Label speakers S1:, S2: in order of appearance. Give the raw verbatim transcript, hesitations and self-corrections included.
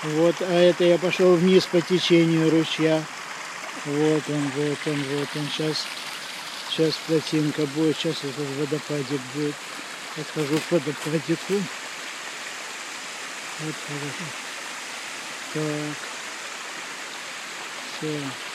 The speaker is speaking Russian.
S1: Вот, а это я пошел вниз по течению ручья. Вот он, вот он, вот он. Сейчас, сейчас плотинка будет, сейчас этот водопадик будет. Подхожу к водопадику. Вот, вот. Так. Все.